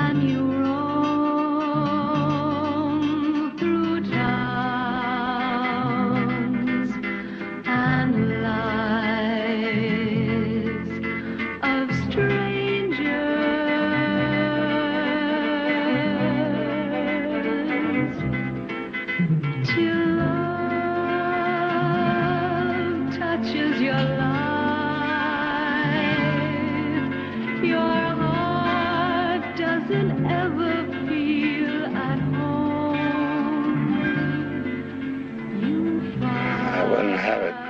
and you roam through towns and lives of strangers. Till love touches your life, your heart doesn't ever feel at home. You find I wouldn't have it